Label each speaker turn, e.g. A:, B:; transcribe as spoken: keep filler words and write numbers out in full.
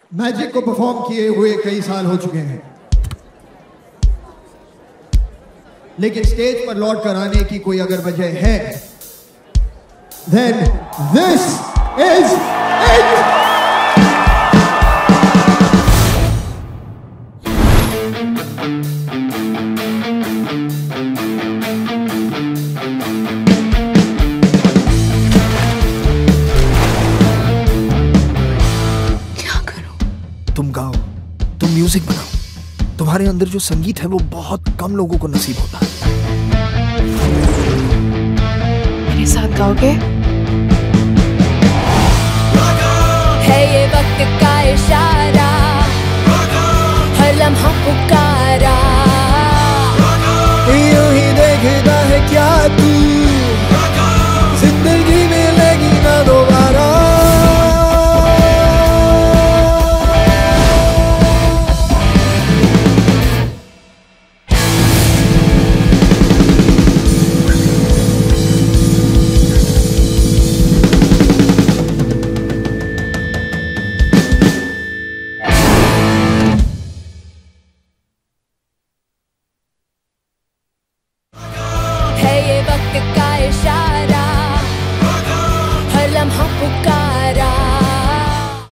A: Magic को perform किए हुए कई साल हो चुके हैं, लेकिन स्टेज पर लौट कर आने की कोई अगर वजह है, then this is it.
B: तुम गाओ, तुम म्यूजिक बनाओ। तुम्हारे अंदर जो संगीत है वो बहुत कम लोगों को नसीब होता है।
C: मेरे साथ गाओगे?